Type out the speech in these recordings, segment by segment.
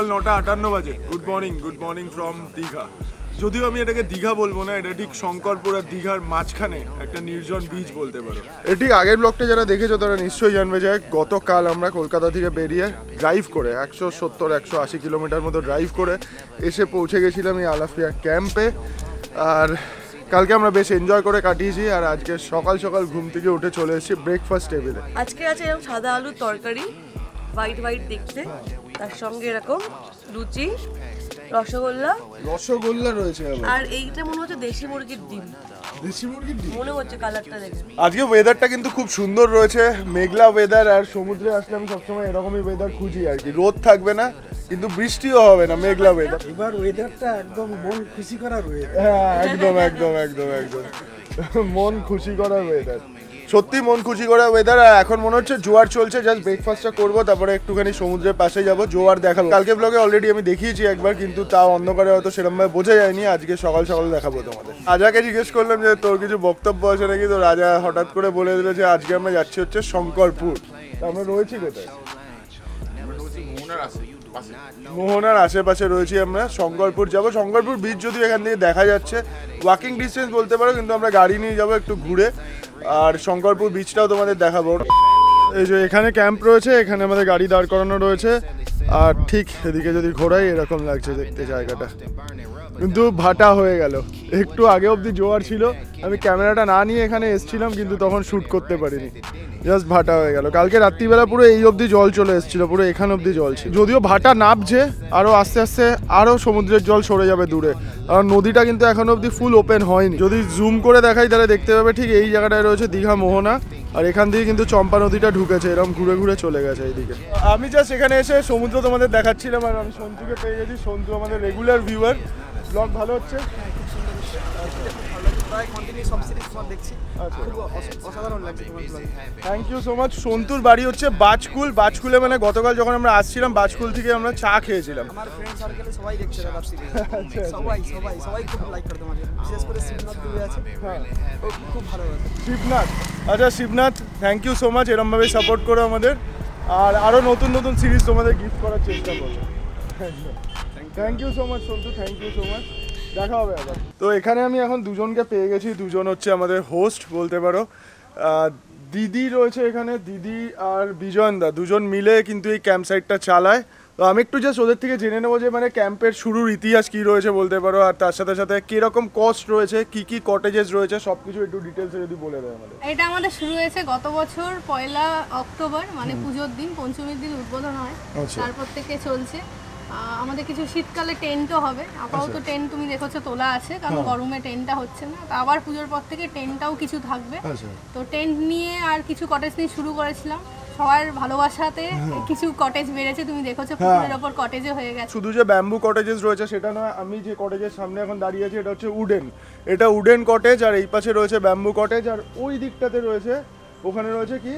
9:58 বাজে। Good morning from Digha. যদিও আমি এটাকে দীঘা বলবো না, এটা ঠিক শঙ্করপুর আর দীঘার মাঝখানে একটা নির্জন বিচ বলতে পারো। এটি আগের ব্লগটা যারা দেখেছো তারা নিশ্চয়ই জানবে যে গতকাল আমরা কলকাতা থেকে বেরিয়ে ড্রাইভ করে 170-180 কিলোমিটার মতো ড্রাইভ করে এসে পৌঁছে গেছিলাম এই আলাফিয়া ক্যাম্পে। আর কালকে আমরা বেশ এনজয় করে কাটিয়েছি। আর আজকে সকাল সকাল ঘুম থেকে উঠে চলে এসেছি ব্রেকফাস্ট টেবিলে। আজকে আছে এরকম সাদা আলুর তরকারি, হোয়াইট দেখতে, তার সঙ্গে এরকম লুচি, রসগোল্লা রয়েছে, আর এইটা মনে হচ্ছে দেশি মুরগির ডিম মনে হচ্ছে কালারটা দেখে। আজকে ওয়েদারটা কিন্তু খুব সুন্দর রয়েছে, মেঘলা ওয়েদার। আর সমুদ্রে আসলে আমি সবসময় এরকমই ওয়েদার খুঁজি আর কি। রোদ থাকবে না কিন্তু বৃষ্টিও হবে না, মেঘলা ওয়েদার। এবার ওয়েদারটা একদম মন খুশি করার ওয়েদার। হ্যাঁ, একদম মন খুশি করার ওয়েদার, সত্যি মন খুশি করা ওয়েদার। আর এখন মনে হচ্ছে জোয়ার চলছে, জাস্ট ব্রেকফাস্টটা করবো, তারপরে একটুখানি সমুদ্রের পাশে যাবো, জোয়ার দেখাবো। কালকে ব্লগে অলরেডি আমি দেখিয়েছি একবার, কিন্তু তাও অন্ধকারে হয়তো সেরকমভাবে বোঝা যায়নি। আজকে সকাল সকাল দেখাবো তোমাদের। রাজাকে জিজ্ঞেস করলাম যে তোর কিছু বক্তব্য আছে নাকি, তো রাজা হঠাৎ করে বলে দিল যে আজকে আমরা যাচ্ছি হচ্ছে শঙ্করপুর। আমরা রয়েছি কোথায়? মোহনার আশেপাশে রয়েছি আমরা। শঙ্করপুর যাব, শঙ্করপুর বিচ যদি এখান থেকে দেখা যাচ্ছে, ওয়াকিং ডিস্টেন্স বলতে পারো, কিন্তু আমরা গাড়ি নিয়ে যাবো একটু ঘুরে। আর শঙ্করপুর বিচটাও তোমাদের দেখাবো। এই যে এখানে ক্যাম্প রয়েছে, এখানে আমাদের গাড়ি দাঁড় করানো রয়েছে। আর ঠিক এদিকে যদি ঘোরাই এরকম লাগছে দেখতে জায়গাটা, কিন্তু ভাটা হয়ে গেল। একটু আগে অবধি জোয়ার ছিল, আমি ক্যামেরাটা না নিয়ে এখানে এসেছিলাম, কিন্তু তখন শ্যুট করতে পারিনি, জাস্ট ভাটা হয়ে গেল। কালকে রাত্রিবেলা পুরো এই অবধি জল চলে এসেছিল, পুরো এখান অবধি জল ছিল। যদিও ভাটা নামছে, আরও আস্তে আস্তে আরও সমুদ্রের জল সরে যাবে দূরে। আর নদীটা কিন্তু এখন অবধি ফুল ওপেন হয়নি। যদি জুম করে দেখাই তাহলে দেখতে পাবে ঠিক এই জায়গাটায় রয়েছে দীঘা মোহনা। আর এখান থেকে কিন্তু চম্পা নদীটা ঢুকেছে, এরকম ঘুরে ঘুরে চলে গেছে এইদিকে। আমি জাস্ট এখানে এসে সমুদ্র তোমাদের দেখাচ্ছিলাম। আর আমি সন্তুকে পেয়ে গেছি। সন্তু আমাদের রেগুলার ভিউয়ার। ব্লগ ভালো হচ্ছে? Thank you so much. সন্তুর বাড়ি হচ্ছে বাজকুল। বাজকুলে মানে গতকাল যখন আমরা আসছিলাম, বাজকুল থেকে আমরা চা খেয়েছিলাম। আমার ফ্রেন্ড সার্কেলে সবাই দেখছে দাদা, সবাই খুব লাইক করে তোমাকে, বিশেষ করে শিবনাথ দুবে আছে। হ্যাঁ, ও খুব ভালো আছে। শিবনাথ, আচ্ছা Shibnath, thank you so much. এরমভাবে সাপোর্ট করো আমাদের। আর আরও নতুন নতুন সিরিজ তোমাদের গিফট করার চেষ্টা করবো। Thank you so much Santu, thank you so much. দেখা হবে আবার। তো এখানে আমি এখন দুজনকে পেয়ে গেছি। দুজন হচ্ছে আমাদের হোস্ট বলতে পারো। দিদি রয়েছে এখানে, দিদি আর বিজয়নদা দুজন মিলে কিন্তু এই ক্যাম্প সাইটটা চালায়। তো আমি একটু জাস্ট ওদের থেকে জেনে নেবো যে মানে ক্যাম্পের শুরুর ইতিহাস কী রয়েছে বলতে পারো, আর তার সাথে সাথে কীরকম কস্ট রয়েছে, কী কী কটেজেস রয়েছে, সব কিছু একটু ডিটেলসে যদি বলে দেয় আমাদের। এটা আমাদের শুরু হয়েছে গত বছর 1 অক্টোবর, মানে পুজোর দিন, পঞ্চমীর দিন উদ্বোধন হয়। তারপর থেকে চলছে। আমাদের কিছু শীতকালে টেন্টও হবে। আপাতত টেন্ট তুমি দেখছো তোলা আছে, কারণ গরমে টেন্টটা হচ্ছে না। আবার পুজোর পর থেকে টেন্টটাও কিছু থাকবে। তো টেন্ট নিয়ে আর কিছু কটেজ নিয়ে শুরু করেছিলাম। সবার ভালোবাসাতে কিছু কটেজ বেড়েছে, তুমি দেখছো পুকুরের ওপর কটেজে হয়ে গেছে। শুধু যে ব্যাম্বু কটেজেস রয়েছে সেটা নয়, আমি যে কটেজের সামনে এখন দাঁড়িয়ে আছি এটা হচ্ছে উডেন। এটা উডেন কটেজ। আর এই পাশে রয়েছে ব্যাম্বু কটেজ। আর ওই দিকটাতে রয়েছে, ওখানে রয়েছে কি,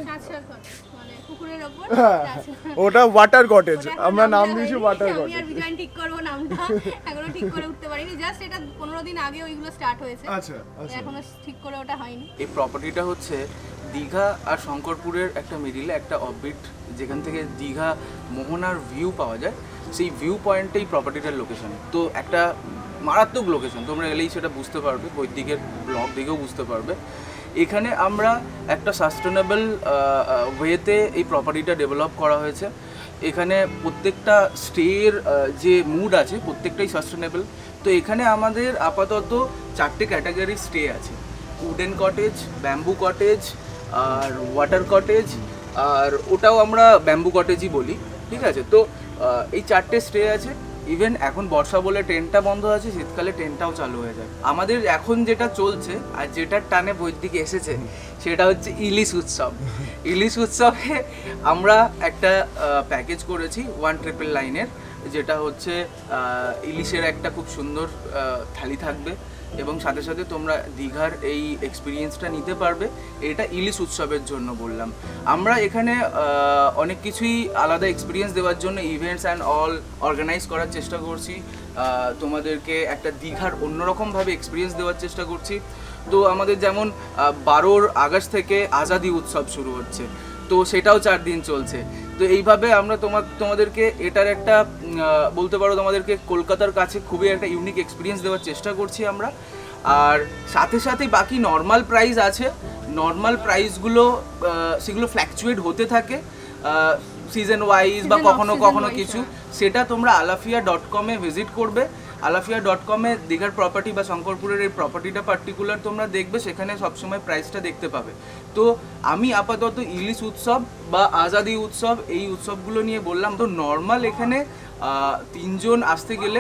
ওটা ওয়াটার কটেজ। আমরা নাম দিয়েছি ওয়াটার কটেজ। আমি আর বিজয়ন ঠিক করব নামটা, এখনো ঠিক করে উঠতে পারিনি। জাস্ট এটা 15 দিন আগে ওইগুলো স্টার্ট হয়েছে। আচ্ছা, এখনো ঠিক করে ওটা হয়নি। এই প্রপার্টিটা হচ্ছে দীঘা আর শঙ্করপুরের একটা মিডিলে একটা অফবিট, যেখান থেকে দীঘা মোহনার ভিউ পাওয়া যায়। সেই ভিউ পয়েন্টেই প্রপার্টিটার লোকেশন। তো একটা মারাত্মক লোকেশন, তোমরা এলেই সেটা বুঝতে পারবে, বৈদিকের ব্লগ দেখেও বুঝতে পারবে। এখানে আমরা একটা সাস্টেনেবল ওয়েতে এই প্রপার্টিটা ডেভেলপ করা হয়েছে। এখানে প্রত্যেকটা স্টের যে মুড আছে প্রত্যেকটাই সাস্টেনেবল। তো এখানে আমাদের আপাতত 4টে ক্যাটাগরি স্টে আছে: উডেন কটেজ, ব্যাম্বু কটেজ, আর ওয়াটার কটেজ, আর ওটাও আমরা ব্যাম্বু কটেজই বলি, ঠিক আছে? তো এই 4টে স্টে আছে। ইভেন এখন বর্ষা বলে টেন্টটা বন্ধ আছে, শীতকালে টেন্টটাও চালু হয়ে যায়। আমাদের এখন যেটা চলছে আর যেটার টানে বৈদিকে এসেছে সেটা হচ্ছে ইলিশ উৎসব। ইলিশ উৎসবে আমরা একটা প্যাকেজ করেছি 199 যেটা হচ্ছে ইলিশের একটা খুব সুন্দর থালি থাকবে, এবং সাথে সাথে তোমরা দীঘার এই এক্সপিরিয়েন্সটা নিতে পারবে। এটা ইলিশ উৎসবের জন্য বললাম। আমরা এখানে অনেক কিছুই আলাদা এক্সপিরিয়েন্স দেওয়ার জন্য ইভেন্টস অ্যান্ড অল অর্গানাইজ করার চেষ্টা করছি। তোমাদেরকে একটা দীঘার অন্যরকমভাবে এক্সপিরিয়েন্স দেওয়ার চেষ্টা করছি। তো আমাদের যেমন 12 আগস্ট থেকে আজাদি উৎসব শুরু হচ্ছে, তো সেটাও 4 দিন চলছে। তো এইভাবে আমরা তোমাদেরকে এটার একটা বলতে পারো তোমাদেরকে কলকাতার কাছে খুবই একটা ইউনিক এক্সপিরিয়েন্স দেওয়ার চেষ্টা করছি আমরা। আর সাথে সাথে বাকি নর্মাল প্রাইস আছে, নর্মাল প্রাইসগুলো সেগুলো ফ্ল্যাকচুয়েট হতে থাকে সিজন ওয়াইজ বা কখনো কখনো কিছু, সেটা তোমরা alafia.com-এ ভিজিট করবে। alafia.com-এ দীঘার প্রপার্টি বা শঙ্করপুরের এই প্রপার্টিটা পার্টিকুলার তোমরা দেখবে, সেখানে সবসময় প্রাইসটা দেখতে পাবে। তো আমি আপাতত ইলিশ উৎসব বা আজাদি উৎসব এই উৎসবগুলো নিয়ে বললাম। তো নর্মাল এখানে 3 জন আসতে গেলে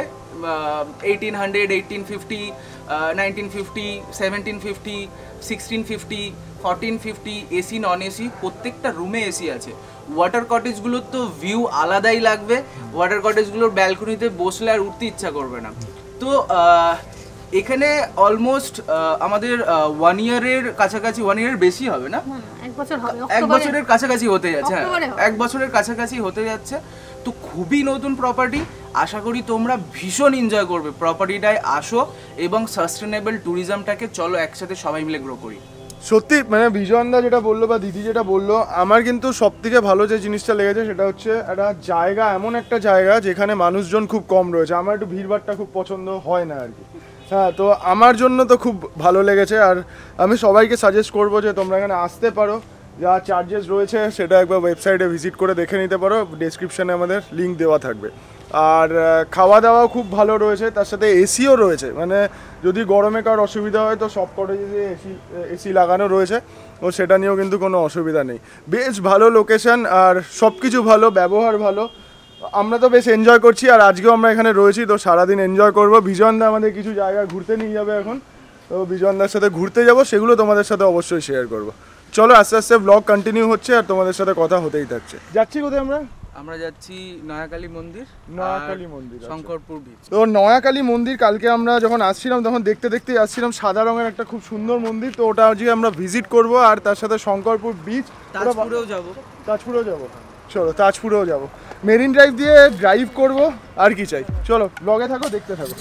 1800, 1850, 1950, 1750, 1650, 1450, এসি নন এসি, প্রত্যেকটা রুমে এসি আছে। ওয়াটার কটেজগুলোর তো ভিউ আলাদাই লাগবে, ওয়াটার কটেজগুলোর ব্যালকনিতে বসলে আর উঠতে ইচ্ছা করবে না। তো এখানে অলমোস্ট আমাদের 1 ইয়ারের কাছাকাছি, 1 ইয়ারের বেশি হবে না, 1 বছর হবে, 1 বছরের কাছাকাছি হতে যাচ্ছে, 1 বছরের কাছাকাছি হতে যাচ্ছে। তো খুবই নতুন প্রপার্টি, আশা করি তোমরা ভীষণ এনজয় করবে। প্রপার্টিটায় আসো এবং সাস্টেনেবল ট্যুরিজমটাকে চলো একসাথে সবাই মিলে গ্রো করি। সত্যি মানে বিজয়নদা যেটা বললো বা দিদি যেটা বললো, আমার কিন্তু সব থেকে ভালো যে জিনিসটা লেগেছে সেটা হচ্ছে একটা জায়গা, এমন একটা জায়গা যেখানে মানুষজন খুব কম রয়েছে। আমার একটু ভিড়ভাড়টা খুব পছন্দ হয় না আর কি। হ্যাঁ, তো আমার জন্য তো খুব ভালো লেগেছে। আর আমি সবাইকে সাজেস্ট করবো যে তোমরা এখানে আসতে পারো, যা চার্জেস রয়েছে সেটা একবার ওয়েবসাইটে ভিজিট করে দেখে নিতে পারো, ডেসক্রিপশানে আমাদের লিঙ্ক দেওয়া থাকবে। আর খাওয়া দাওয়াও খুব ভালো রয়েছে, তার সাথে এসিও রয়েছে, মানে যদি গরমে কারোর অসুবিধা হয় তো সব কটেজে এসি লাগানো রয়েছে, ও সেটা নিয়েও কিন্তু কোনো অসুবিধা নেই। বেশ ভালো লোকেশন আর সব কিছু ভালো, ব্যবহার ভালো। আমরা তো বেশ এনজয় করছি, আর আজকেও আমরা এখানে রয়েছি, তো সারাদিন এনজয় করবো। বিজয়নদা আমাদের কিছু জায়গা ঘুরতে নিয়ে যাবে এখন, তো বিজয়নদার সাথে ঘুরতে যাব, সেগুলো তোমাদের সাথে অবশ্যই শেয়ার করবো। চলো আস্তে আস্তে ব্লগ কন্টিনিউ হচ্ছে আর তোমাদের সাথে কথা হতেই থাকছে। যাচ্ছি কোথায় আমরা? আমরা যাচ্ছি নয়াকালী মন্দির, নয়াকালী মন্দির, শঙ্করপুর বিচ। তো নয়াকালী মন্দির কালকে আমরা যখন আসছিলাম তখন দেখতে দেখতে আসছিলাম, সাদা রঙের একটা খুব সুন্দর মন্দির, তো ওটা আজকে আমরা ভিজিট করব। আর তার সাথে শঙ্করপুর বিচ, তাজপুরেও যাব। তাজপুরেও যাব, চলো তাজপুরেও যাব, মেরিন ড্রাইভ দিয়ে ড্রাইভ করব, আর কি চাই। চলো ব্লগে থাকো, দেখতে থাকো।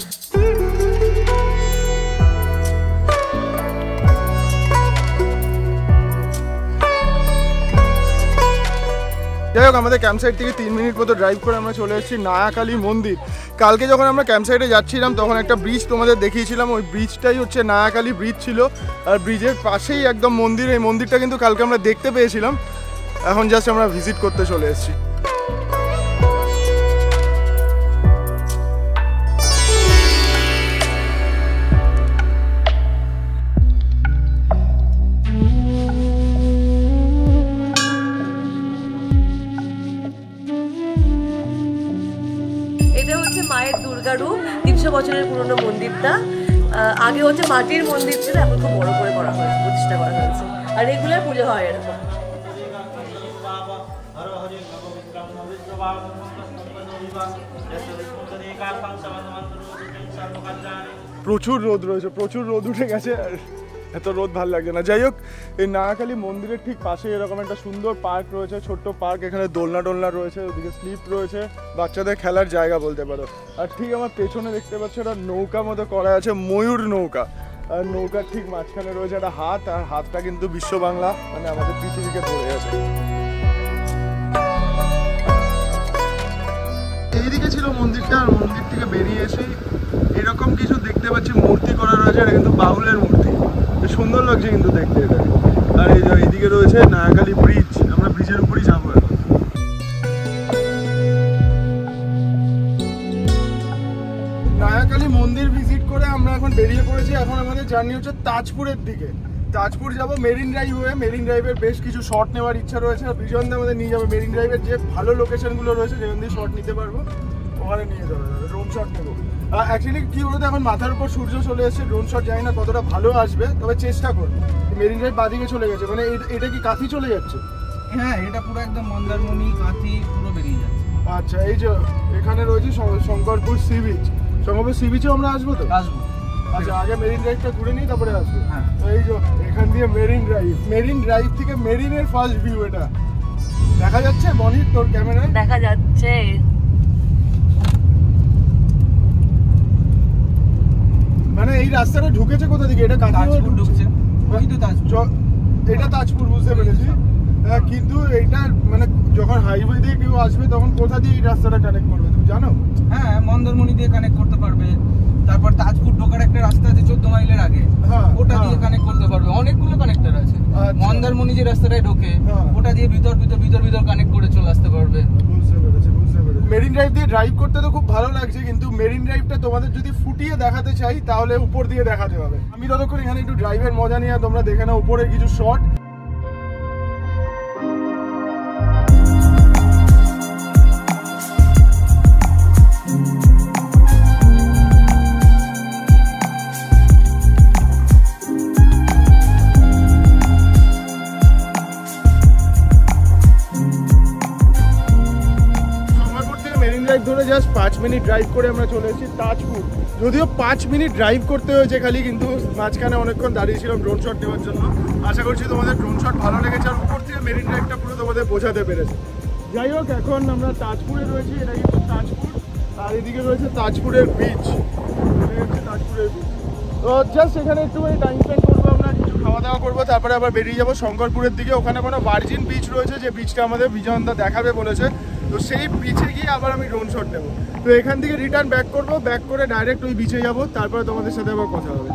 যাই হোক, আমাদের ক্যাম্পসাইট থেকে 3 মিনিট মতো ড্রাইভ করে আমরা চলে এসেছি নয়াকালী মন্দির। কালকে যখন আমরা ক্যাম্পসাইটে যাচ্ছিলাম তখন একটা ব্রিজ তোমাদের দেখিয়েছিলাম, ওই ব্রিজটাই হচ্ছে নয়াকালী ব্রিজ ছিল, আর ব্রিজের পাশেই একদম মন্দির। এই মন্দিরটা কিন্তু কালকে আমরা দেখতে পেয়েছিলাম, এখন জাস্ট আমরা ভিজিট করতে চলে এসেছি। মায়ের দুর্গা রূপ, 300 বছরের পুরনো মন্দিরটা। আগে হচ্ছে মাটির মন্দির ছিল, এখন খুব বড় করে করা হয়েছে, প্রতিষ্ঠা করা হয়েছে, আর রেগুলার পুজো হয় এরকম। প্রচুর রোদ রয়েছে, প্রচুর রোদ উঠে গেছে, আর এত রোদ ভালো লাগছে না। যাই হোক, এই নয়াকালী মন্দিরের ঠিক পাশে এরকম একটা সুন্দর পার্ক রয়েছে, ছোট্ট পার্ক। এখানে দোলনা টোলনা রয়েছে, ওদিকে স্লিপ রয়েছে, বাচ্চাদের খেলার জায়গা বলতে পারো। আর ঠিক আমার পেছনে দেখতে পাচ্ছ একটা নৌকা মতো করা আছে, ময়ূর নৌকা। আর নৌকার ঠিক মাঝখানে রয়েছে একটা হাত, আর হাতটা কিন্তু বিশ্ব বাংলা, মানে আমাদের পৃথিবীকে ধরে আছে। এইদিকে ছিল মন্দিরটা, আর মন্দির থেকে বেরিয়ে এসে এরকম কিছু দেখতে পাচ্ছি, মূর্তি করা রয়েছে। এটা কিন্তু বাউলের মূর্তি, সুন্দর লাগছে কিন্তু দেখতে এটা। আর এই যে এইদিকে রয়েছে নয়াকালী ব্রিজ, আমরা ব্রিজের উপরই যাবো এখন। নয়াকালী মন্দির ভিজিট করে আমরা এখন বেরিয়ে পড়েছি। এখন আমাদের জার্নি হচ্ছে তাজপুরের দিকে। তাজপুর যাবো মেরিন ড্রাইভ হয়ে। মেরিন ড্রাইভের বেশ কিছু শট নেওয়ার ইচ্ছা রয়েছে, আর বিজয়নদা আমাদের নিয়ে যাবে মেরিন ড্রাইভের যে ভালো লোকেশনগুলো রয়েছে যেখান দিয়ে শট নিতে পারবো, ওখানে নিয়ে যাবে, ড্রোন শট নেবো। অ্যাকচুয়ালি কি বলতো, এখন মাথার উপর সূর্য চলে এসেছে, ড্রোন শট জানি না কতটা ভালো আসবে, তবে চেষ্টা করবো। মেরিন ড্রাইভ বাদিকে চলে গেছে, মানে এটা কি কাঁথি চলে যাচ্ছে? হ্যাঁ, এটা পুরো একদম মন্দারমণি কাঁথি পুরো বেরিয়ে যাচ্ছে। আচ্ছা, এই যে এখানে রয়েছে Shankarpur sea beach. Shankarpur sea বিচেও আমরা আসবো তো? আসবো। আচ্ছা, আগে মেরিন ড্রাইভটা ঘুরে নিই, তারপরে আসবো। হ্যাঁ, তো এই যে এখান দিয়ে মেরিন ড্রাইভ, মেরিন ড্রাইভ থেকে মেরিনের ফার্স্ট ভিউ এটা দেখা যাচ্ছে। বনি, তোর ক্যামেরায় দেখা যাচ্ছে। মানে এই রাস্তাটা ঢুকেছে কোথা থেকে? এটা কাঁথি তাজপুর ঢুকছে, ওই তো তাজপুর। এটা তাজপুর, বুঝতে পেরেছি। কিন্তু এইটা মানে যখন হাইওয়ে দিয়ে কেউ আসবে তখন কোথা দিয়ে এই রাস্তাটা কানেক্ট করবে তুমি জানো? হ্যাঁ, মন্দারমণি দিয়ে কানেক্ট করতে পারবে, তারপর তাজপুর ঢোকার একটা রাস্তা আছে 14 মাইলের আগে, ওটা দিয়ে কানেক্ট করতে পারবে। অনেকগুলো কানেক্টর আছে। মন্দারমণি যে রাস্তাটায় ঢোকে ওটা দিয়ে ভিতর কানেক্ট করে চলে আসতে পারবে। বুঝতে পেরেছি। মেরিন ড্রাইভ দিয়ে ড্রাইভ করতে তো খুব ভালো লাগছে, কিন্তু মেরিন ড্রাইভটা তোমাদের যদি ফুটিয়ে দেখাতে চাই তাহলে উপর দিয়ে দেখাতে হবে। আমি ততক্ষণ এখানে একটু ড্রাইভের মজা নিয়ে তোমরা দেখে নাও উপরে কিছু শট। ধরে জাস্ট 5 মিনিট ড্রাইভ করে আমরা চলে এসেছি তাজপুর। যদিও 5 মিনিট ড্রাইভ করতে হয়েছে খালি, কিন্তু মাঝখানে অনেকক্ষণ দাঁড়িয়েছিলাম ড্রোন শট নেওয়ার জন্য। আশা করছি তোমাদের ড্রোন শট ভালো লেগেছে আর উপর থেকে মেরিন ড্রাইভটা পুরো তোমাদের বোঝাতে পেরেছে। যাই হোক, এখন আমরা তাজপুরে রয়েছি, এটা কিন্তু তাজপুর, আর এদিকে রয়েছে তাজপুরের বিচ। তাজপুরের বিচ তো জাস্ট এখানে একটুখানি টাইম স্পেন্ড করবো, আমরা কিছু খাওয়া দাওয়া করবো, তারপরে আবার বেরিয়ে যাবো শঙ্করপুরের দিকে। ওখানে কোনো ভার্জিন বিচ রয়েছে, যে বিচটা আমাদের বিজয়ন্দা দেখাবে বলেছে, তো সেই বিচে গিয়ে আবার আমি ড্রোন শট নেবো। তো এখান থেকে রিটার্ন ব্যাক করবো, ব্যাক করে ডাইরেক্ট ওই বিচে যাবো, তারপরে তোমাদের সাথে আবার কথা হবে।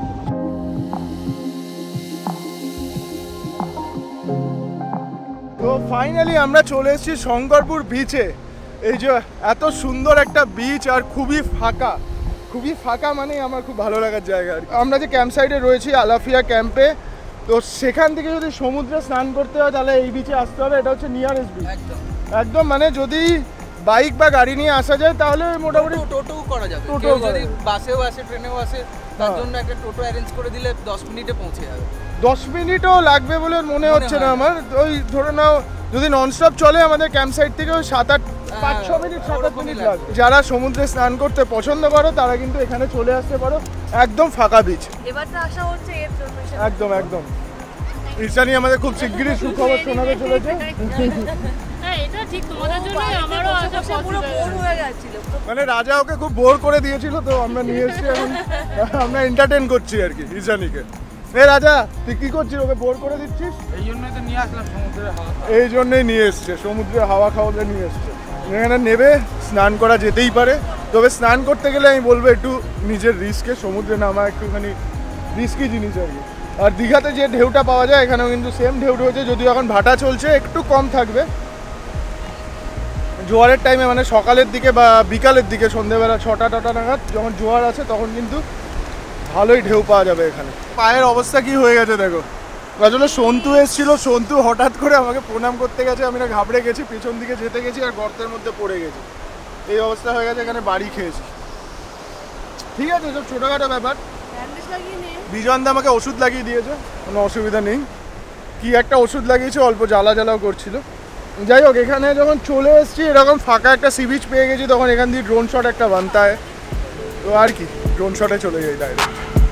তো ফাইনালি আমরা চলে এসেছি শঙ্করপুর বিচে। এই যে এত সুন্দর একটা বিচ আর খুবই ফাঁকা মানে আমার খুব ভালো লাগার জায়গা। আমরা যে ক্যাম্প সাইডে রয়েছি আলাফিয়া ক্যাম্পে, তো সেখান থেকে যদি সমুদ্রে স্নান করতে হয় তাহলে এই বিচে আসতে হবে। এটা হচ্ছে নিয়ারেস্ট বিচ একদম, মানে যদি বাইক বা গাড়ি নিয়ে আসা যায় তাহলে মোটামুটি টোটো করা যাবে। কেউ যদি বাসেও আসে ট্রেনেও আসে তার জন্য একটা টোটো অ্যারেঞ্জ করে দিলে 10 মিনিটে পৌঁছে যাবে। 10 মিনিটও লাগবে বলে মনে হচ্ছে না আমার। ওই ধরে নাও যদি ননস্টপ চলে আমাদের ক্যাম্প সাইড থেকে ওই 5-6 মিনিট 7-8 মিনিট লাগে। যারা সমুদ্রে স্নান করতে পছন্দ করো তারা কিন্তু এখানে চলে আসতে পারো, একদম ফাঁকা বিচ। এবারটা আসা হচ্ছে এর জন্য। একদম ঈশানী আমাদের খুব শিগগিরই সুখবর শোনাতে চলেছে। হ্যাঁ, এটা ঠিক তোমাদের জন্যই আমারও আসা পুরো বোর হয়ে যাচ্ছিল। মানে রাজা ওকে খুব বোর করে দিয়েছিল, তো আমরা নিয়ে এসেছি, এখন আমরা এন্টারটেইন করছি আর কি ঈশানীকে। রাজা তুই কি করছিস, ওকে বোর করে দিচ্ছিস? এই জন্যই তো নিয়ে আসলাম সমুদ্রের হাওয়া। এই জন্যই নিয়ে এসছে, সমুদ্রের হাওয়া খাওয়াতে নিয়ে এসছে। এখানে নেবে স্নান করা যেতেই পারে, তবে স্নান করতে গেলে আমি বলবো একটু নিজের রিস্কে, সমুদ্রে নামা একটুখানি রিস্কি জিনিস আর কি। আর দীঘাতে যে ঢেউটা পাওয়া যায় এখানেও কিন্তু সেম ঢেউ রয়েছে, যদিও এখন ভাটা চলছে, একটু কম থাকবে। জোয়ারের টাইমে মানে সকালের দিকে বা বিকালের দিকে সন্ধ্যেবেলা 6টা নাগাদ যখন জোয়ার আছে তখন কিন্তু ভালোই ঢেউ পাওয়া যাবে এখানে। পায়ের অবস্থা কি হয়ে গেছে দেখো। আসলে সন্তু এসেছিল, সন্তু হঠাৎ করে আমাকে প্রণাম করতে গেছে, আমি না ঘাবড়ে গেছি, পেছন দিকে যেতে গেছি আর গর্তের মধ্যে পড়ে গেছি। এই অবস্থা হয়ে গেছে, এখানে বাড়ি খেয়েছি। ঠিক আছে, সব ছোটোখাটো ব্যাপার। বিজয়ন্দা আমাকে ওষুধ লাগিয়ে দিয়েছে, কোনো অসুবিধা নেই। কি একটা ওষুধ লাগিয়েছে, অল্প জ্বালাও করছিল। যাই হোক, এখানে যখন চলে এসেছি এরকম ফাঁকা একটা সি বিচ পেয়ে গেছি, তখন এখান দিয়ে ড্রোন শট একটা বানতে হয়। তো আর কি, ড্রোন শটে চলে যাই ডাইরেক্ট।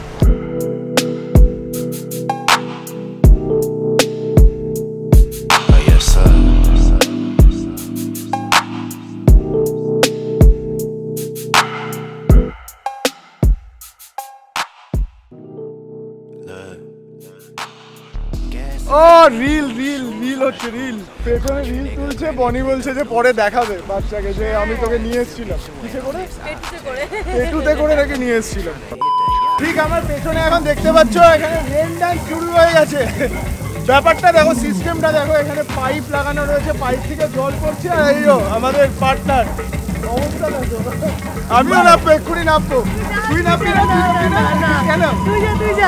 ও রিল হচ্ছে, রিল পেছনে রিল তুলছে। বনি বলছে যে পরে দেখাবে বাচ্চাকে যে আমি তোকে নিয়ে এসেছিলাম, কিসে করে, পেটুতে করে রেখে নিয়ে এসেছিলাম। ঠিক আমার পেছনে এখন দেখতে পাচ্ছ এখানে রেন ডান্স শুরু হয়ে গেছে। ব্যাপারটা দেখো, সিস্টেমটা দেখো, এখানে পাইপ লাগানো রয়েছে, পাইপ থেকে জল পড়ছে। আর এইও আমাদের পার্টনার, অবস্থা দেখো। আমিও নামবো, এক্ষুনি নামবো। তুই নামবি না? কেন? তুই যা।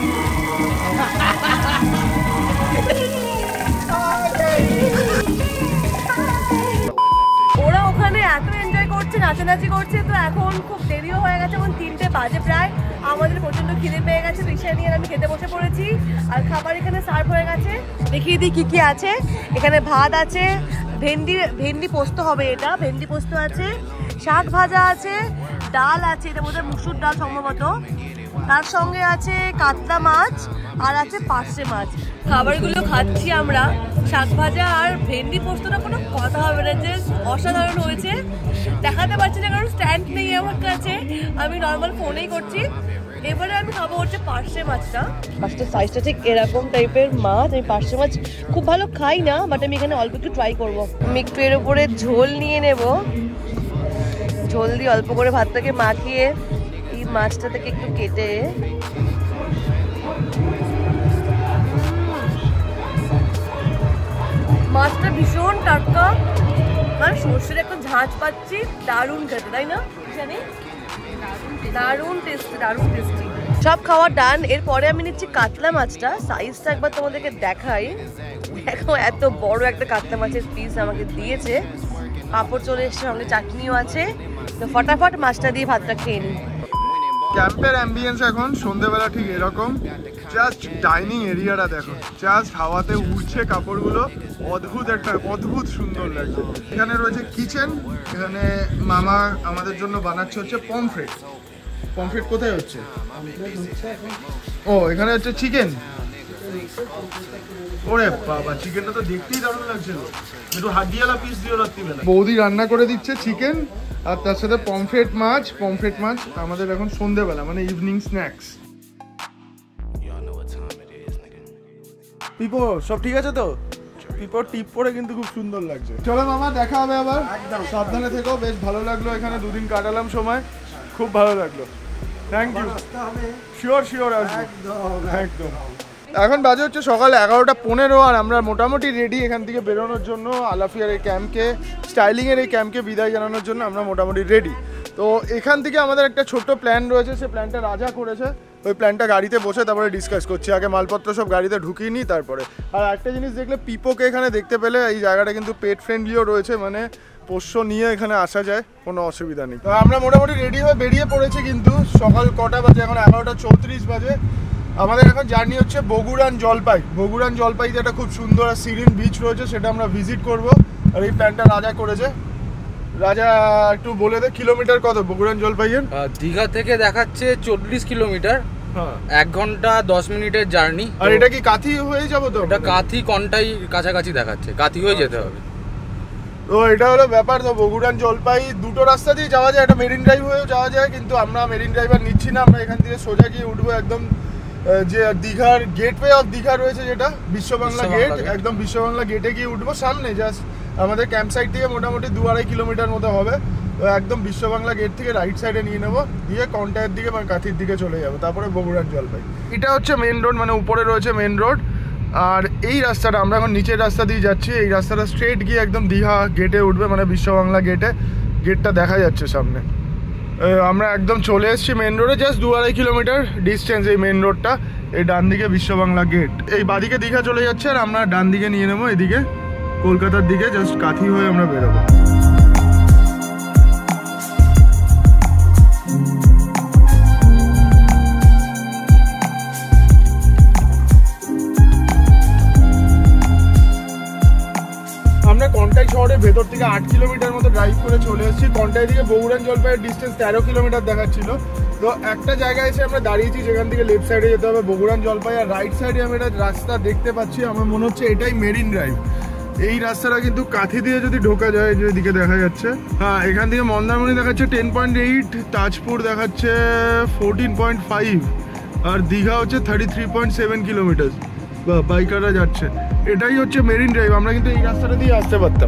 ওরা ওখানে এত এনজয় করছে, নাচানাচি করছে, তো এখন খুব দেরিও হয়ে গেছে, এখন 3টে বাজে প্রায়। আমাদের প্রচন্ড খিদে পেয়ে গেছে, রিক্সা নিয়ে আমি খেতে বসে পড়েছি। আর খাবার এখানে সার্ভ হয়ে গেছে, দেখিয়ে দিই কি আছে। এখানে ভাত আছে, ভেন্ডি পোস্ত হবে, এটা ভেন্ডি পোস্ত আছে, শাক ভাজা আছে, ডাল আছে, এটা বোধহয় মুসুর ডাল সম্ভবত, তার সঙ্গে আছে কাতলা মাছ আর আছে পার্শে মাছ। খাবারগুলো খাচ্ছি আমরা, শাক ভাজা আর ভেন্ডি পোস্তটা কোনো কথা হবে না, যে অসাধারণ হয়েছে। দেখাতে পারছি না কারণ স্ট্যান্ড নেই আমার কাছে, আমি নর্মাল ফোনেই করছি। এবারে আমি খাবো হচ্ছে পার্শে মাছটা। মাছটার সাইজটা ঠিক এরকম টাইপের মাছ। আমি পার্শে মাছ খুব ভালো খাই না, বাট আমি এখানে অল্প একটু ট্রাই করবো। আমি একটু এর উপরে ঝোল নিয়ে নেব, ঝোল দিয়ে অল্প করে ভাতটাকে মাখিয়ে এই মাছটা থেকে একটু কেটে মাছটা ভীষণ টাটকা, মানে সর্ষের একটা ঝাঁঝ পাচ্ছি, দারুণ খেতে, তাই না? দারুণ টেস্টি, দারুণ টেস্টি। সব খাওয়া ডান। এরপরে আমি নিচ্ছি কাতলা মাছটা। সাইজটা একবার তোমাদেরকে দেখাই। দেখো এত বড় একটা কাতলা মাছের পিস আমাকে দিয়েছে। পাঁপড় চলে এসছে, সঙ্গে চাটনিও আছে। তো ফটাফট মাছটা দিয়ে ভাতটা খেয়ে নিই। ক্যাম্পের অ্যাম্বিয়েন্স এখন সন্ধ্যেবেলা ঠিক এরকম। জাস্ট ডাইনিং এরিয়াটা দেখো, জাস্ট হাওয়াতে উড়ছে কাপড়গুলো, অদ্ভুত সুন্দর লাগছে। এখানে রয়েছে কিচেন, এখানে মামা আমাদের জন্য বানাচ্ছে হচ্ছে পমফ্রেট। পমফ্রেট কোথায় হচ্ছে? ও এখানে হচ্ছে চিকেন। ওরে বাবা, চিকেনটা তো দেখতেই দারুণ লাগছিল। একটু হাড্ডিওয়ালা পিস দিও রাত্রিবেলা। বৌদি রান্না করে দিচ্ছে চিকেন, আর তার সাথে পমফ্রেট মাছ আমাদের এখন সন্ধ্যেবেলা, মানে ইভিনিং স্ন্যাক্স। পিপো সব ঠিক আছে তো? পিপোর টিপ পরে কিন্তু খুব সুন্দর লাগছে। চলো মামা, দেখা হবে আবার। সাবধানে থেকো। বেশ ভালো লাগলো, এখানে দুদিন কাটালাম সময়, খুব ভালো লাগলো। Thank you. শিওর আসবো একদম। এখন বাজে হচ্ছে সকাল 11:15, আর আমরা মোটামুটি রেডি এখান থেকে বেরোনোর জন্য। আলাফিয়ার এই ক্যাম্পকে, স্টাইলিংয়ের এই ক্যাম্পকে বিদায় জানানোর জন্য আমরা মোটামুটি রেডি। তো এখান থেকে আমাদের একটা ছোট্ট প্ল্যান রয়েছে, সে প্ল্যানটা রাজা করেছে। ওই প্ল্যানটা গাড়িতে বসে তারপরে ডিসকাস করছি। আগে মালপত্র সব গাড়িতে ঢুকিয়ে নিই তারপরে। আর একটা জিনিস দেখলে, পিপোকে এখানে দেখতে পেলে, এই জায়গাটা কিন্তু পেট ফ্রেন্ডলিও রয়েছে, মানে পোষ্য নিয়ে এখানে আসা যায়, কোনো অসুবিধা নেই। তো আমরা মোটামুটি রেডি হয়ে বেরিয়ে পড়েছি। কিন্তু সকাল কটা বাজে? এখন 11:34 বাজে। আমাদের এখন জার্নি হচ্ছে বগুড়ান জলপাই। বগুড়ান জলপাইতে একটা খুব সুন্দর আর সিরিন বিচ রয়েছে, সেটা আমরা ভিজিট করব। আর এই প্ল্যানটা রাজা করেছে। রাজা একটু বলে দে, কিলোমিটার কত বগুড়ান জলপাইয়ের? দীঘা থেকে দেখাচ্ছে 40 কিলোমিটার, 1 ঘন্টা 10 মিনিটের জার্নি। আর এটা কি কাথি হয়ে যাবো? তো এটা কাথি কন্টাই কাছাকাছি দেখাচ্ছে, কাথি হয়ে যেতে হবে। তো এটা হলো ব্যাপার। তো বগুড়ান জলপাই দুটো রাস্তা দিয়ে যাওয়া যায়, একটা মেরিন ড্রাইভ হয়েও যাওয়া যায়, কিন্তু আমরা মেরিন ড্রাইভ আর নিচ্ছি না। আমরা এখান থেকে সোজা গিয়ে উঠবো একদম যে দীঘার গেটওয়ে অফ দীঘা রয়েছে, যেটা বিশ্ববাংলা গেট, একদম বিশ্ববাংলা গেটে গিয়ে উঠবো। সামনে জাস্ট আমাদের ক্যাম্প সাইট থেকে মোটামুটি 2-2.5 কিলোমিটার মতো হবে। তো একদম বিশ্ববাংলা গেট থেকে রাইট সাইডে নিয়ে নেবো, দিয়ে কন্টায়ের দিকে মানে কাথির দিকে চলে যাবো, তারপরে বগুড়ান জলপাই। এটা হচ্ছে মেন রোড, মানে উপরে রয়েছে মেন রোড। আর এই রাস্তাটা, আমরা এখন নিচের রাস্তা দিয়ে যাচ্ছি। এই রাস্তাটা স্ট্রেট গিয়ে একদম দীঘা গেটে উঠবে, মানে বিশ্ববাংলা গেটটা দেখা যাচ্ছে সামনে। আমরা একদম চলে এসেছি মেন রোডে, জাস্ট 2-2.5 কিলোমিটার ডিস্টেন্স এই মেন রোডটা। এই ডান দিকে বিশ্ববাংলা গেট, এই বাদিকে দীঘা চলে যাচ্ছে, আর আমরা ডান দিকে নিয়ে নেবো এদিকে কলকাতার দিকে, জাস্ট কাথি হয়ে আমরা বেরোবো। আমরা কন্টাই শহরের ভেতর থেকে 8 কিলোমিটার মতো ড্রাইভ করে চলে এসেছি। কন্টাই থেকে বগুড়ান জলপাইয়ের ডিস্টেন্স 13 কিলোমিটার দেখাচ্ছিল। তো একটা জায়গায় এসে আমরা দাঁড়িয়েছি, যেখান থেকে লেফট সাইডে যেতে হবে বগুড়ান জলপাই, আর রাইট সাইডে আমি একটা রাস্তা দেখতে পাচ্ছি। আমার মনে হচ্ছে এটাই মেরিন ড্রাইভ। এই রাস্তাটা কিন্তু কাথি দিয়ে যদি ঢোকা যায়, যেদিকে দেখা যাচ্ছে, হ্যাঁ, এখান থেকে মন্দারমণি দেখাচ্ছে 10.8, তাজপুর দেখাচ্ছে 14.5, আর দীঘা হচ্ছে 33.7 কিলোমিটার। বাইকাররা যাচ্ছে, এটাই হচ্ছে মেরিন ড্রাইভ। আমরা কিন্তু এই রাস্তাটা দিয়ে আসতে পারতাম।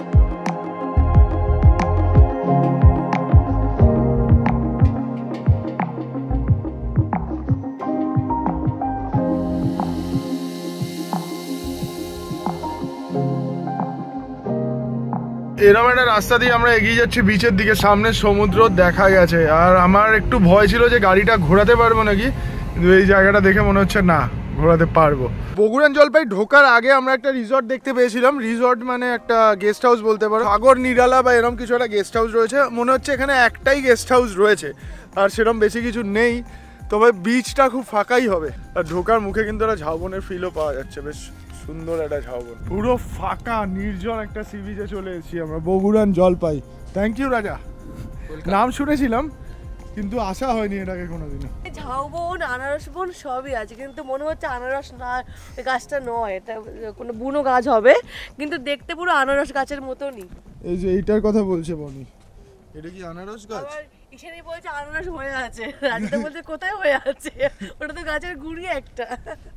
এরকম একটা রাস্তা দিয়ে আমরা এগিয়ে যাচ্ছি বিচের দিকে, সামনে সমুদ্র দেখা গেছে। আর আমার একটু ভয় ছিল যে গাড়িটা ঘোরাতে পারবো নাকি, কিন্তু এই জায়গাটা দেখে মনে হচ্ছে না, ঘোরাতে পারবো। বগুড়ান জলপাই ঢোকার আগে আমরা একটা রিসর্ট দেখতে পেয়েছিলাম। রিসর্ট মানে একটা গেস্ট হাউস বলতে পারো, সাগর নিরালা বা এরকম কিছু একটা গেস্ট হাউস রয়েছে। মনে হচ্ছে এখানে একটাই গেস্ট হাউস রয়েছে, আর সেরকম বেশি কিছু নেই। তবে বিচটা খুব ফাঁকাই হবে, আর ঢোকার মুখে কিন্তু একটা ঝাউবনের ফিলও পাওয়া যাচ্ছে, বেশ সুন্দর একটা ঝাউবন। পুরো ফাঁকা নির্জন একটা সি বিচে চলে এসেছি আমরা, বগুড়ান জলপাই। থ্যাংক ইউ রাজা। নাম শুনেছিলাম কিন্তু আসা হয়নি এটাকে কোনোদিনও। ঝাউবন, আনারস বন সবই আছে, কিন্তু মনে হচ্ছে আনারস না, ওই গাছটা নয়, এটা কোনো বুনো গাছ হবে, কিন্তু দেখতে পুরো আনারস গাছের মতনই। এই যে এইটার কথা বলছে বনি, এটা কি আনারস গাছ? আবার ঈশানী বলছে আনারস হয়ে আছে, রাজুদা বলছে কোথায় হয়ে আছে, ওটা তো গাছের গুড়ি একটা।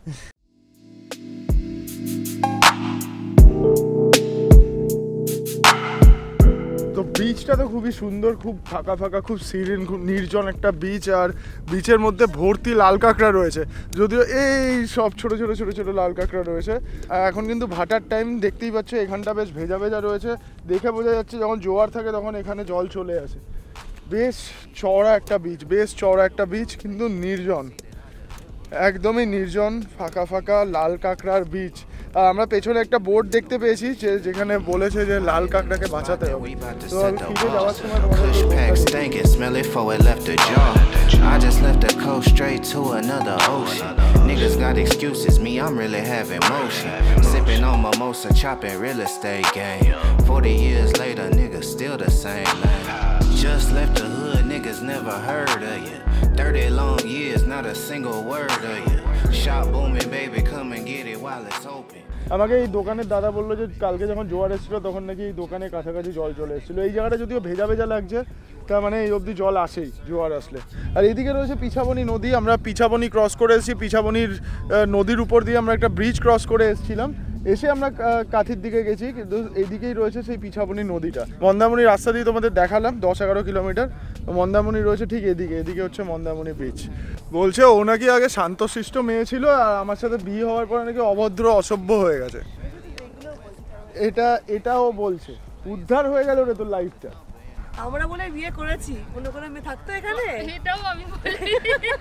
তো বিচটা তো খুবই সুন্দর, খুব ফাঁকা ফাঁকা, খুব সিরিন, খুব নির্জন একটা বিচ। আর বিচের মধ্যে ভর্তি লাল কাঁকড়া রয়েছে, যদিও এই সব ছোট ছোট ছোট ছোট লাল কাঁকড়া রয়েছে। আর এখন কিন্তু ভাটার টাইম, দেখতেই পাচ্ছ এখানটা বেশ ভেজা ভেজা রয়েছে, দেখে বোঝা যাচ্ছে যখন জোয়ার থাকে তখন এখানে জল চলে আসে। বেশ চওড়া একটা বিচ, বেশ চওড়া একটা বিচ, কিন্তু নির্জন, একদমই নির্জন, ফাঁকা ফাঁকা লাল কাঁকড়ার বিচ। আর আমরা পেছনে একটা বোর্ড দেখতে পেয়েছি যেখানে বলেছে যে লাল কাঁকড়াকে বাঁচাতে হবে। তো আমি ফিরে যাওয়ার সময় I just left the coast straight to another ocean. Niggas got excuses, me, I'm really having motion. Sipping on mimosa, chopping real estate game. 40 years later, niggas still the same man. Just left the hood, niggas never heard of you. 30 long years, not a single word of you. Shop booming, baby, come and get it while it's open. আমাকে এই দোকানের দাদা বললো যে কালকে যখন জোয়ার এসেছিল তখন নাকি এই দোকানের কাছাকাছি জল চলে এসেছিলো। এই জায়গাটা যদিও ভেজা ভেজা লাগছে, তার মানে এই অবধি জল আসেই জোয়ার আসলে। আর এদিকে রয়েছে পিছাবনি নদী, আমরা পিছাবনি ক্রস করে এসেছি। পিছাবনির নদীর উপর দিয়ে আমরা একটা ব্রিজ ক্রস করে এসেছিলাম, এসে আমরা কাঁথির দিকে গেছি, কিন্তু এইদিকেই রয়েছে সেই পিছাবনি নদীটা। মন্দারমণি রাস্তা দিয়ে তোমাদের দেখালাম 10-11 কিলোমিটার। মন্দারমণি রয়েছে ঠিক এদিকে, এদিকে হচ্ছে মন্দারমণি বিচ। বলছে ও নাকি আগে শান্তশিষ্ট মেয়ে ছিল, আর আমার সাথে বিয়ে হওয়ার পরে নাকি অভদ্র অসভ্য হয়ে গেছে। এটাও বলছে, উদ্ধার হয়ে গেল রে তোর লাইফটা। আমরা বলে বিয়ে করেছি, কোনো কোনো মেয়ে থাকতো এখানে, এটাও আমি বলি।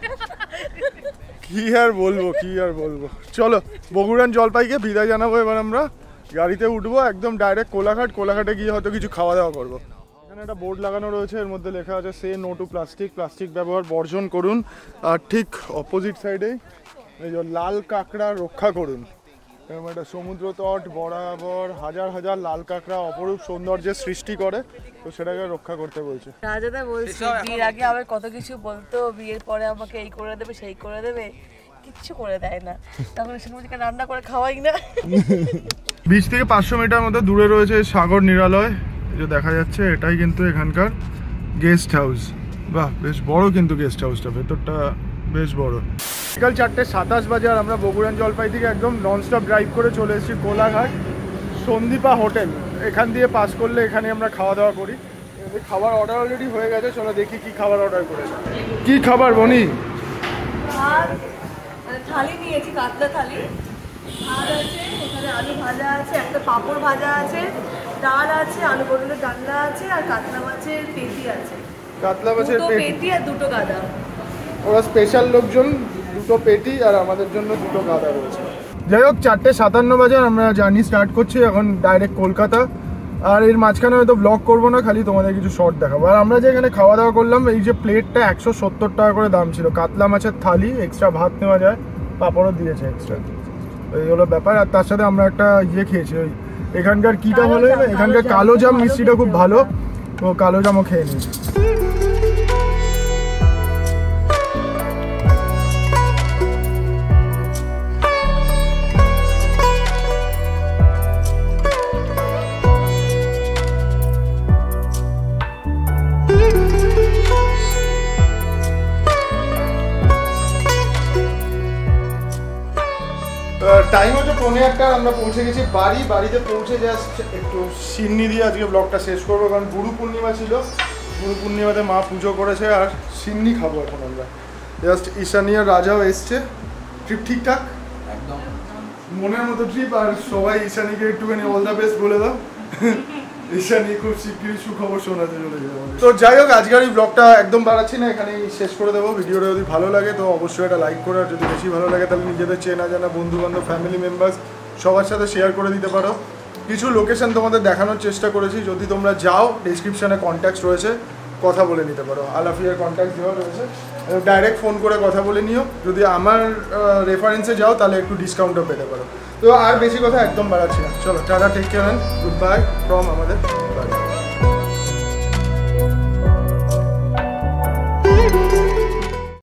কি আর বলবো, কি আর বলবো। চলো বগুড়ান জলপাইকে বিদায় জানাবো। এবার আমরা গাড়িতে উঠবো একদম ডাইরেক্ট কোলাঘাট। কোলাঘাটে গিয়ে হয়তো কিছু খাওয়া দাওয়া করবো। এখানে একটা বোর্ড লাগানো রয়েছে, এর মধ্যে লেখা আছে say no to plastic, plastic ব্যবহার বর্জন করুন। আর ঠিক অপোজিট সাইডেই এই যে লাল কাঁকড়া রক্ষা করুন। এরকম একটা সমুদ্র তট বরাবর হাজার হাজার লাল কাঁকড়া অপরূপ সৌন্দর্যের সৃষ্টি করে, তো সেটাকে রক্ষা করতে বলছে। রাজাদা বলছে বিয়ের আগে আবার কত কিছু বলতো, বিয়ের পরে আমাকে এই করে দেবে সেই করে দেবে, কিচ্ছু করে দেয় না। তখন সেখানে রান্না করে খাওয়াই না। বিচ থেকে 500 মিটার মতো দূরে রয়েছে সাগর নিরালয়, যে দেখা যাচ্ছে এটাই কিন্তু এখানকার গেস্ট হাউস। বাহ, বেশ বড় কিন্তু গেস্ট হাউসটা, ভেতরটা বেশ বড়। বিকাল 4:27 বাজে, আর আমরা বগুড়ান জলপাই থেকে একদম ননস্টপ ড্রাইভ করে চলে এসেছি কোলাঘাট সন্দীপা হোটেল। এখান দিয়ে পাস করলে এখানে আমরা খাওয়া দাওয়া করি। খাবার অর্ডার অলরেডি হয়ে গেছে, চলো দেখি কি খাবার অর্ডার করেছে। কি খাবার বনি? আর থালি নিয়েছি, কাতলা থালি। আর আছে এখানে আলু ভাজা আছে, একটা পাঁপড় ভাজা আছে, ডাল আছে, আলু পটলের ডালনা আছে, আর কাতলা মাছের পেটি আছে। কাতলা মাছের পেটি আর 2টো গাদা। ওরা স্পেশাল লোকজন, 2টো পেটি আর আমাদের জন্য 2টো গাদা রয়েছে। যাই হোক 4:57 বাজে, আমরা জার্নি স্টার্ট করছি এখন ডাইরেক্ট কলকাতা। আর এর মাঝখানে হয়তো ব্লগ করবো না, খালি তোমাদের কিছু শর্ট দেখাবো। আর আমরা যে এখানে খাওয়া দাওয়া করলাম, এই যে প্লেটটা 170 টাকা করে দাম ছিল। কাতলা মাছের থালি, এক্সট্রা ভাত নেওয়া যায়, পাঁপড়ও দিয়েছে এক্সট্রা, এই হলো ব্যাপার। আর তার সাথে আমরা একটা খেয়েছি, ওই এখানকার কিটা ভালো, এখানকার কালো জাম মিষ্টিটা খুব ভালো, তো কালো জামও খেয়ে নিয়েছি। টাইম হচ্ছে 1:45, আমরা পৌঁছে গেছি বাড়ি। বাড়িতে পৌঁছে জাস্ট একটু সিন্নি দিয়ে আজকে ব্লগটা শেষ করবো, কারণ গুরু পূর্ণিমা ছিল। গুরু পূর্ণিমাতে মা পুজো করেছে, আর সিন্নি খাবো এখন আমরা। জাস্ট ঈশানী আর রাজাও এসছে। ট্রিপ ঠিকঠাক একদম মনের মতো ট্রিপ। আর সবাই ঈশানীকে একটুখানি অল দ্য বেস্ট বলে দাও। ঈশানী খুব শিগগিরই সুখবর শোনাতে চলে যাবে। তো যাই হোক, আজকের এই ব্লগটা একদম বাড়াচ্ছি না, এখানেই শেষ করে দেবো। ভিডিওটা যদি ভালো লাগে তো অবশ্যই একটা লাইক করে, আর যদি বেশি ভালো লাগে তাহলে নিজেদের চেনা জানা বন্ধু বান্ধব, ফ্যামিলি মেম্বার্স সবার সাথে শেয়ার করে দিতে পারো। কিছু লোকেশন তোমাদের দেখানোর চেষ্টা করেছি, যদি তোমরা যাও ডিসক্রিপশানে কন্ট্যাক্ট রয়েছে, কথা বলে নিতে পারো। আলাফিয়ার কন্ট্যাক্ট দেওয়া রয়েছে, ডাইরেক্ট ফোন করে কথা বলে নিও। যদি আমার রেফারেন্সে যাও তাহলে একটু ডিসকাউন্টও পেতে পারো। তো আর বেশি কথা একদম বাড়াচ্ছি না, চলো tata, take care, good bye from আমাদের বাড়ি।